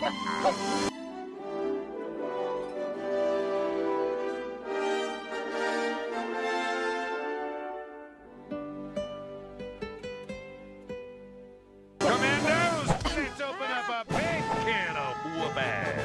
Commandos, let's open up a big can of whoop-ass.